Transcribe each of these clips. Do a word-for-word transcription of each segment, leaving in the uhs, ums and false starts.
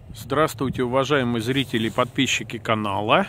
Здравствуйте, уважаемые зрители и подписчики канала.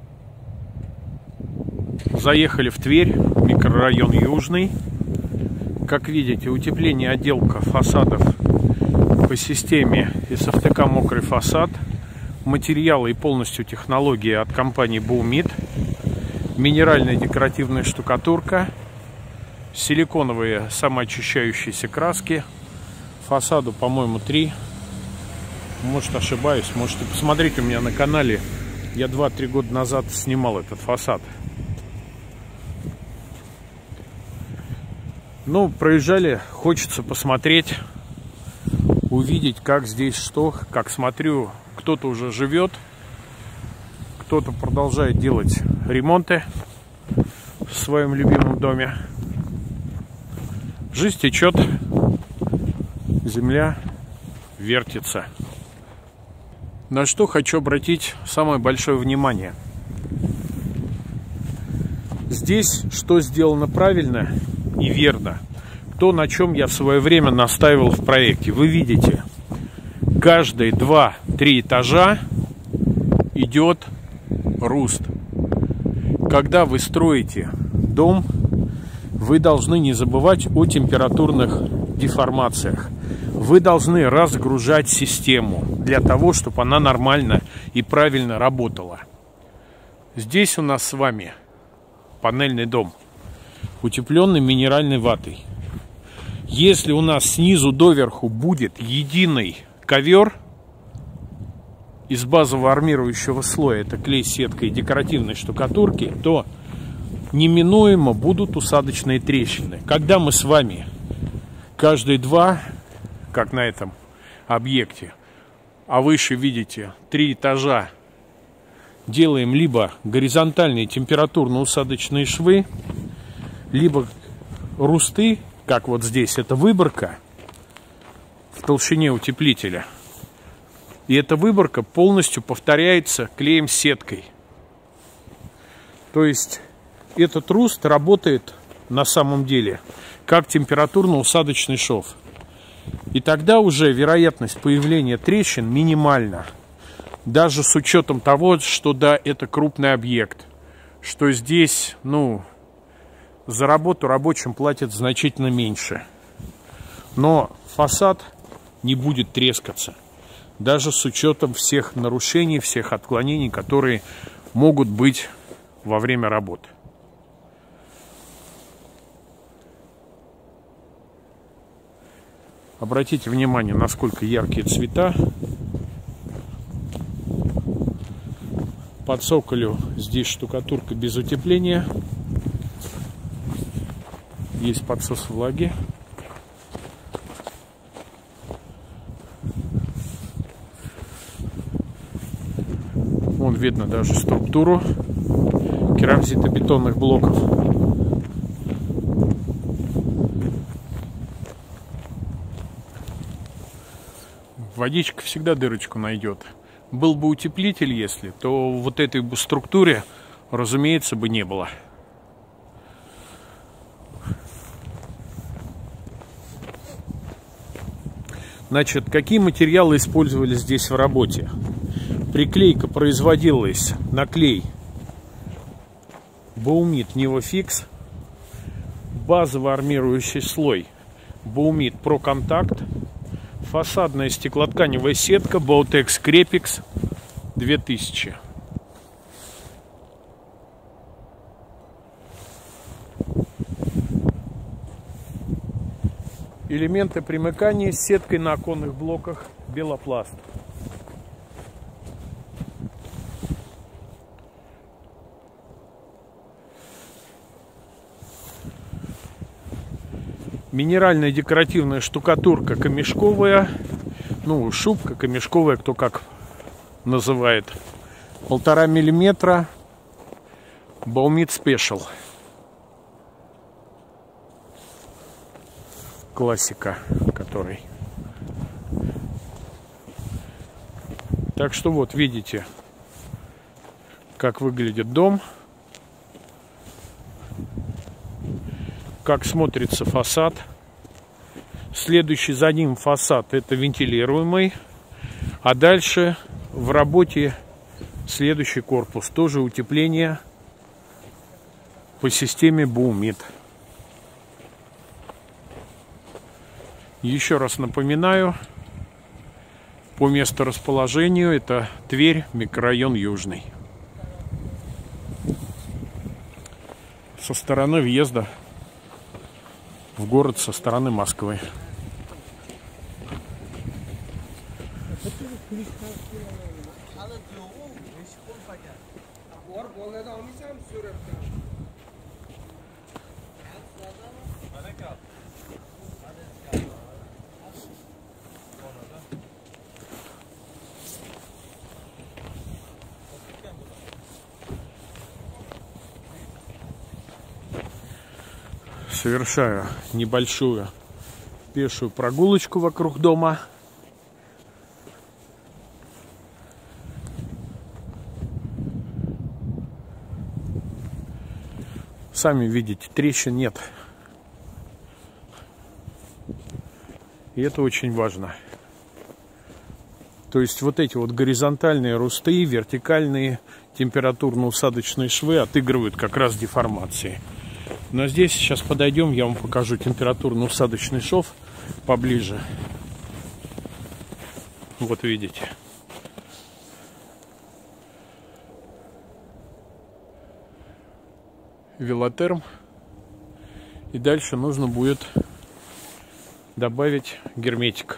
Заехали в Тверь, микрорайон Южный. Как видите, утепление, отделка фасадов по системе эс эф тэ ка «Мокрый фасад». Материалы и полностью технологии от компании Baumit. Минеральная декоративная штукатурка, силиконовые самоочищающиеся краски. Фасаду, по-моему, три. Может, ошибаюсь, можете посмотреть у меня на канале. Я два-три года назад снимал этот фасад. Ну, проезжали, хочется посмотреть, увидеть, как здесь что. Как смотрю, кто-то уже живет, кто-то продолжает делать ремонты в своем любимом доме. Жизнь течет, земля вертится. На что хочу обратить самое большое внимание. Здесь что сделано правильно и верно, то, на чем я в свое время настаивал в проекте. Вы видите, каждые два-три этажа идет руст. Когда вы строите дом, вы должны не забывать о температурных деформациях. Вы должны разгружать систему для того, чтобы она нормально и правильно работала. Здесь у нас с вами панельный дом, утепленный минеральной ватой. Если у нас снизу доверху будет единый ковер из базового армирующего слоя, это клей, сетка и декоративной штукатурки, то неминуемо будут усадочные трещины. Когда мы с вами каждые два, как на этом объекте, а выше видите три этажа, делаем либо горизонтальные температурно-усадочные швы, либо русты, как вот здесь, это выборка в толщине утеплителя. И эта выборка полностью повторяется клеем сеткой. То есть этот руст работает на самом деле как температурно-усадочный шов. И тогда уже вероятность появления трещин минимальна. Даже с учетом того, что да, это крупный объект. Что здесь, ну, за работу рабочим платят значительно меньше. Но фасад не будет трескаться. Даже с учетом всех нарушений, всех отклонений, которые могут быть во время работы. Обратите внимание, насколько яркие цвета. По цоколю здесь штукатурка без утепления. Есть подсос влаги. Вон видно даже структуру керамзитобетонных блоков. Водичка всегда дырочку найдет. Был бы утеплитель, если, то вот этой бы структуре, разумеется, бы не было. Значит, какие материалы использовали здесь в работе? Приклейка производилась на клей Baumit NeoFix, базовый армирующий слой Baumit ProContact, фасадная стеклотканевая сетка Bautex Crepix две тысячи. Элементы примыкания с сеткой на оконных блоках Белопласт. Минеральная декоративная штукатурка камешковая, ну, шубка камешковая, кто как называет, полтора миллиметра, Baumit Special. Классика, который. Так что вот видите, как выглядит дом. Как смотрится фасад. Следующий за ним фасад — это вентилируемый. А дальше в работе следующий корпус. Тоже утепление по системе Baumit. Еще раз напоминаю, по месторасположению это Тверь, микрорайон Южный. Со стороны въезда в город, со стороны Москвы. Совершаю небольшую пешую прогулочку вокруг дома. Сами видите, трещин нет. И это очень важно. То есть вот эти вот горизонтальные русты, вертикальные температурно-усадочные швы отыгрывают как раз деформации. Но здесь сейчас подойдем, я вам покажу температурно-усадочный шов поближе. Вот видите. Велотерм. И дальше нужно будет добавить герметик.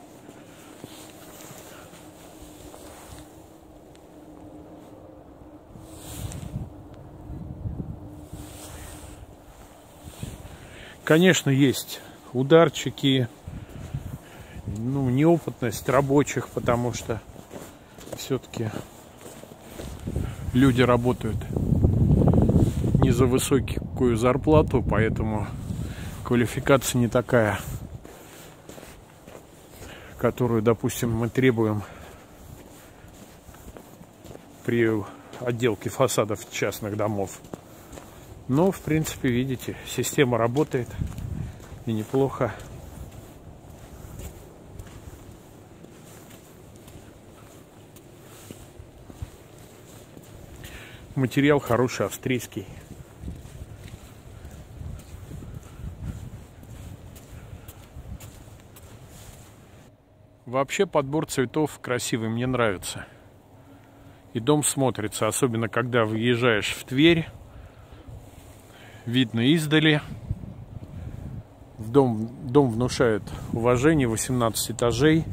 Конечно, есть ударчики, ну, неопытность рабочих, потому что все-таки люди работают не за высокую зарплату, поэтому квалификация не такая, которую, допустим, мы требуем при отделке фасадов частных домов. Но, в принципе, видите, система работает и неплохо. Материал хороший, австрийский. Вообще подбор цветов красивый, мне нравится. И дом смотрится, особенно когда въезжаешь в Тверь. Видно издали. Дом, дом внушает уважение, восемнадцать этажей.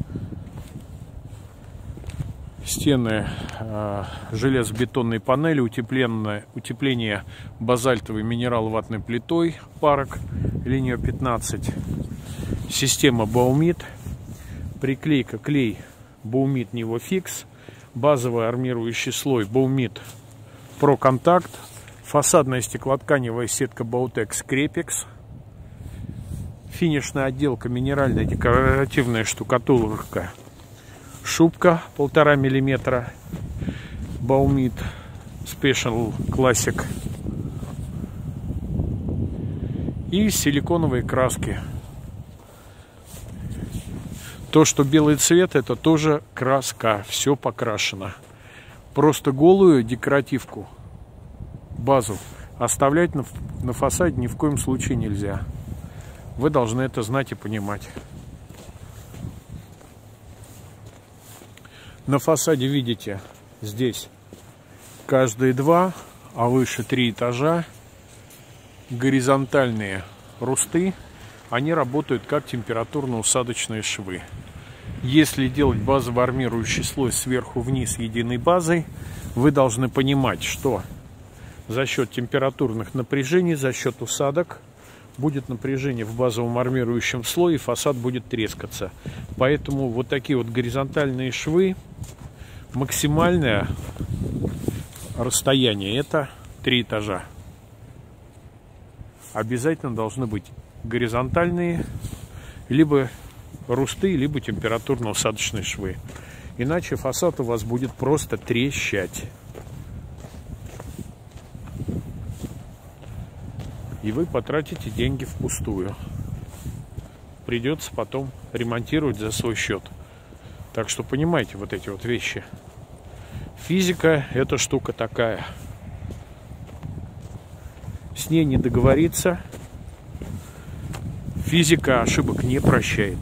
Стены э, железобетонной панели, утепленное, утепление базальтовой минерал-ватной плитой, парок, линия пятнадцать. Система Baumit. Приклейка клей Baumit Nivofix. Базовый армирующий слой Baumit Pro Contact. Фасадная стеклотканевая сетка Bautex Crepex. Финишная отделка минеральная декоративная штукатурка. Шубка полтора миллиметра. Baumit Special Classic. И силиконовые краски. То, что белый цвет, это тоже краска. Все покрашено. Просто голую декоративку, базу, оставлять на, на фасаде ни в коем случае нельзя. Вы должны это знать и понимать. На фасаде видите, здесь каждые два, а выше три этажа горизонтальные русты. Они работают как температурно-усадочные швы. Если делать базово-армирующий слой сверху вниз единой базой, вы должны понимать, что за счет температурных напряжений, за счет усадок будет напряжение в базовом армирующем слое, и фасад будет трескаться. Поэтому вот такие вот горизонтальные швы, максимальное расстояние это три этажа. Обязательно должны быть горизонтальные, либо русты, либо температурно-усадочные швы. Иначе фасад у вас будет просто трещать. И вы потратите деньги впустую. Придется потом ремонтировать за свой счет. Так что понимаете вот эти вот вещи. Физика – это штука такая. С ней не договориться. Физика ошибок не прощает.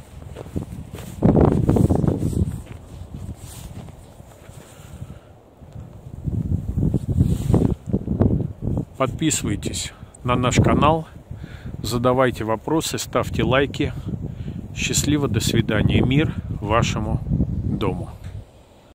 Подписывайтесь на наш канал, задавайте вопросы, ставьте лайки. Счастливо, до свидания. Мир вашему дому.